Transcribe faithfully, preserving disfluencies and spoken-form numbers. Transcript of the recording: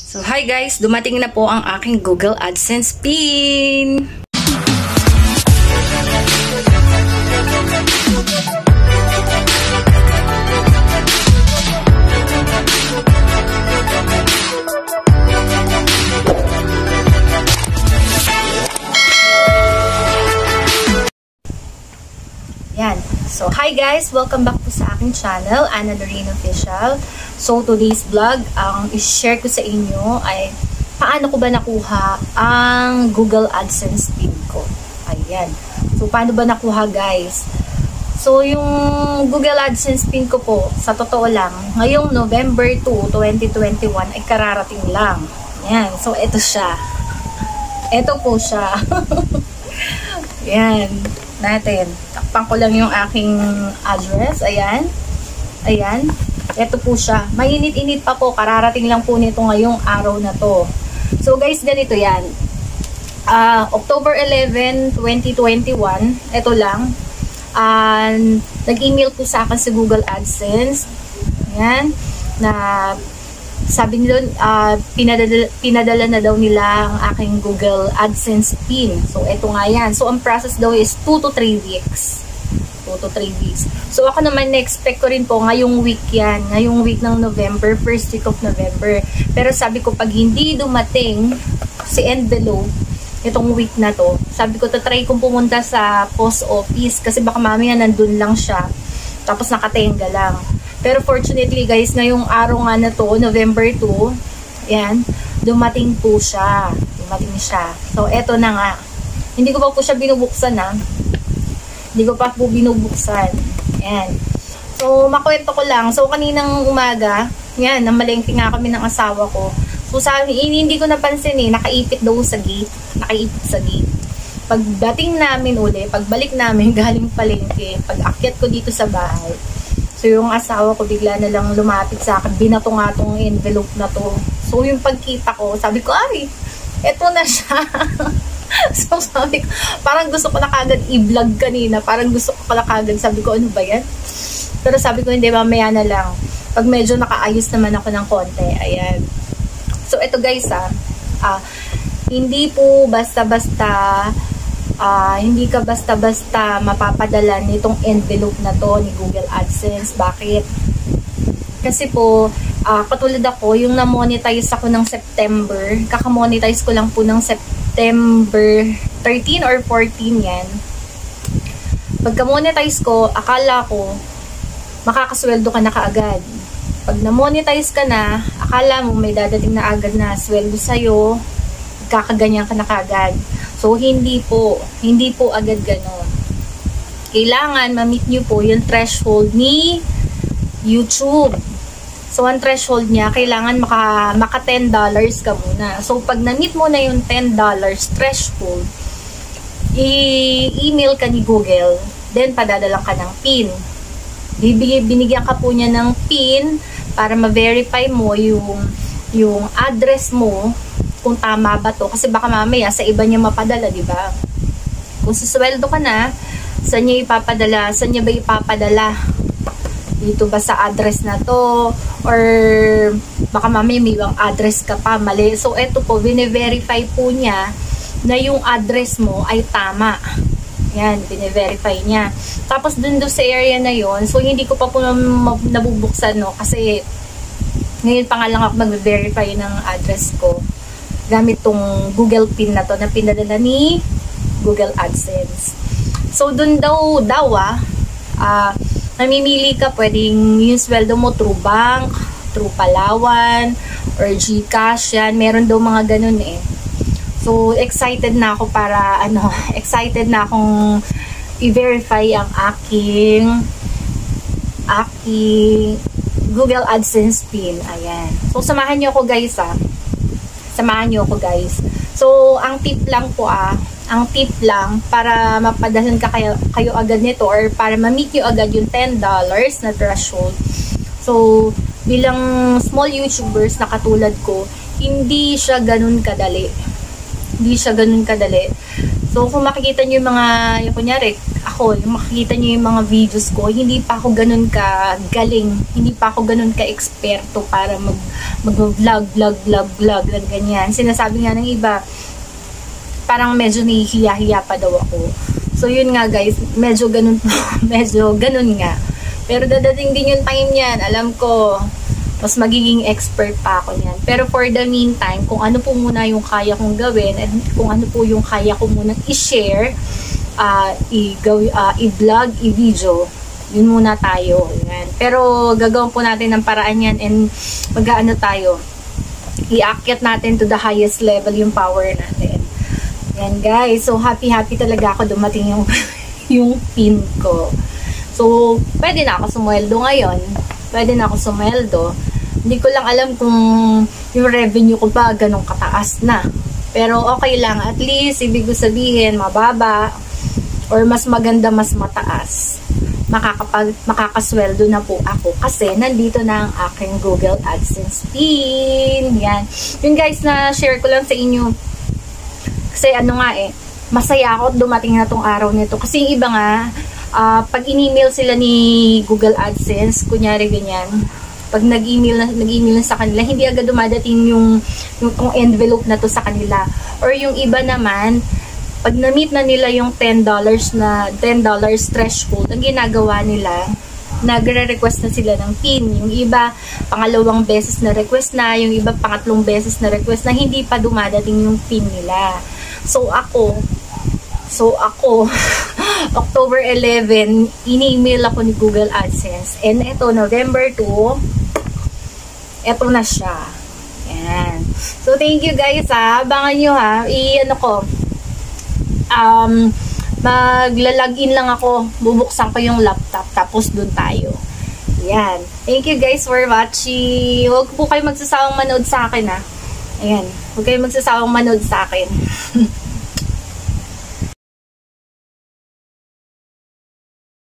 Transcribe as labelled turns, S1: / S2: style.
S1: So, hi guys! Dumating na po ang aking Google AdSense pin! Yan. So, hi guys! Welcome back po sa aking channel, Ana Lorraine Official. So, today's vlog, ang i-share ko sa inyo ay paano ko ba nakuha ang Google AdSense pin ko. Ayan. So, paano ba nakuha guys? So, yung Google AdSense pin ko po, sa totoo lang, ngayong November second, twenty twenty-one ay kararating lang. Ayan. So, ito siya. Ito po siya. Ayan. Natin. Takpan ko lang yung aking address. Ayan. Ayan. Ito po siya. Mainit-init pa po. Kararating lang po nito ngayong araw na to. So guys, ganito yan. Uh, October eleventh, twenty twenty-one. Ito lang. Uh, Nag-email po sa akin sa Google AdSense. Ayan. Na sabi nila, uh, pinadala, pinadala na daw nila ang aking Google AdSense pin. So, eto nga yan. So, ang process daw is two to three weeks. two to three weeks. So, ako naman na-expect ko rin po ngayong week yan. Ngayong week ng November, first week of November. Pero sabi ko, pag hindi dumating si envelope, itong week na to, sabi ko, tatry kong pumunta sa post office kasi baka mamaya nandun lang siya. Tapos nakatenga lang. Pero fortunately guys, ngayong araw nga na to, November second, yan, dumating po siya. Dumating siya. So, eto na nga. Hindi ko pa po siya binubuksan ha. Hindi ko pa po binubuksan. Yan. So, makwento ko lang. So, kaninang umaga, yan, namalengke nga kami ng asawa ko. So, sa hindi ko napansin eh, nakaipit daw sa gate. Nakaipit sa gate. Pagdating namin uli, pagbalik namin galing palengke, pag akyat ko dito sa bahay, so, yung asawa ko bigla na lang lumapit sa akin. Binato nga tong envelope na to. So, yung pagkita ko, sabi ko, ay, eto na siya. So, sabi ko, parang gusto ko na kagad i-vlog kanina. Parang gusto ko pala kagad. Sabi ko, ano ba yan? Pero sabi ko, hindi, mamaya na lang. Pag medyo nakaayos naman ako ng konti. Ayan. So, eto guys, ah. ah hindi po basta-basta Uh, hindi ka basta-basta mapapadala nitong envelope na to ni Google AdSense. Bakit? Kasi po, uh, katulad ako, yung na-monetize ako ng September, kaka-monetize ko lang po ng September thirteen or fourteen yan. Pagka-monetize ko, akala ko, makakasweldo ka na kaagad. Pag na-monetize ka na, akala mo may dadating na agad na sweldo sa'yo, kakaganyan ka na kaagad. So, hindi po. Hindi po agad ganon. Kailangan ma-meet nyo po yung threshold ni YouTube. So, ang threshold niya, kailangan maka, maka ten dollars ka muna. So, pag na-meet mo na yung ten dollars threshold, i-email ka ni Google, then padadalang ka ng PIN. Bibigay, binigyan ka po niya ng PIN para ma-verify mo yung, yung address mo, kung tama ba to, kasi baka mamaya sa iba niya mapadala, di ba? Kung susweldo ka na, saan niya ipapadala? Saan niya ba ipapadala? Dito ba sa address na to? Or baka mamaya may ibang address ka pa, mali. So, eto po, bine-verify po niya na yung address mo ay tama. Yan, bine-verify niya. Tapos, dun do sa area na yon, so hindi ko pa po nabubuksan, no? Kasi, ngayon pa nga lang ako mag-verify ng address ko gamit tong Google PIN na to na pinadala ni Google AdSense. So, dun daw, daw ah, uh, namimili ka, pwedeng yung sweldo mo through bank, through Palawan, or GCash, yan. Meron daw mga ganun eh. So, excited na ako para, ano, excited na akong i-verify ang aking, aking Google AdSense PIN. Ayan. So, samahan nyo ako guys ah. Samahan nyo ako guys. So, ang tip lang po ah, ang tip lang para mapadalan ka kayo, kayo agad nito or para ma-meet nyo agad yung ten dollars na threshold. So, bilang small YouTubers na katulad ko, hindi siya ganun kadali. Hindi siya ganun kadali. So, So, kung makikita nyo yung mga, yung kunyari, ako, yung makikita nyo yung mga videos ko, hindi pa ako ganun ka galing, hindi pa ako ganun ka eksperto para mag, mag-vlog, vlog, vlog, vlog, vlog, ganyan. Sinasabi nga ng iba, parang medyo nahihiya-hiya pa daw ako. So, yun nga guys, medyo ganun, medyo ganun nga. Pero dadating din yung time yan, alam ko, mas magiging expert pa ako niyan. Pero for the meantime, kung ano po muna yung kaya kong gawin, at kung ano po yung kaya ko muna i-share, uh, i-vlog, uh, i-vlog, i-video, yun muna tayo. Yan. Pero gagawin po natin ng paraan yan and mag-ano tayo, i-akyat natin to the highest level yung power natin. Yan guys, so happy-happy talaga ako dumating yung, yung pin ko. So, pwede na ako sumweldo ngayon. Pwede na ako sumweldo. Hindi ko lang alam kung yung revenue ko ba ganun kataas na. Pero okay lang. At least, ibig ko sabihin, mababa or mas maganda, mas mataas. Makakapag, makakasweldo na po ako kasi nandito na ang aking Google AdSense pin. Yan. Yun guys, na share ko lang sa inyo. Kasi ano nga eh, masaya ako dumating na tong araw nito. Kasi yung iba nga, Uh, pag in-email sila ni Google AdSense, kunyari ganyan, pag nag-email na, nag-email na sa kanila, hindi agad dumadating yung, yung, yung envelope na to sa kanila. Or yung iba naman, pag na-meet na nila yung ten dollars na ten dollars threshold, ang ginagawa nila, nagre-request na sila ng pin. Yung iba, pangalawang beses na request na, yung iba, pangatlong beses na request na, hindi pa dumadating yung pin nila. So, ako, So, ako, October eleven, in-email ako ni Google AdSense. And ito, November two, ito na siya. Yan. So, thank you guys ha. Abangan nyo ha. I-ano ko, um, magla-login lang ako. Bubuksan ko yung laptop. Tapos, dun tayo. Yan. Thank you guys for watching. Huwag po kayo magsasawang manood sa akin ha. Ayan. Huwag kayo magsasawang manood sa akin.